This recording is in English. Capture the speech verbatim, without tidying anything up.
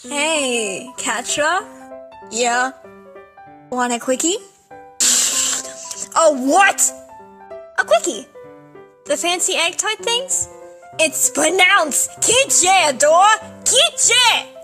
Hey, Catra? Yeah? Want a quickie? Oh, what? A quickie. The fancy egg type things? It's pronounced Quiche, Adora! Quiche!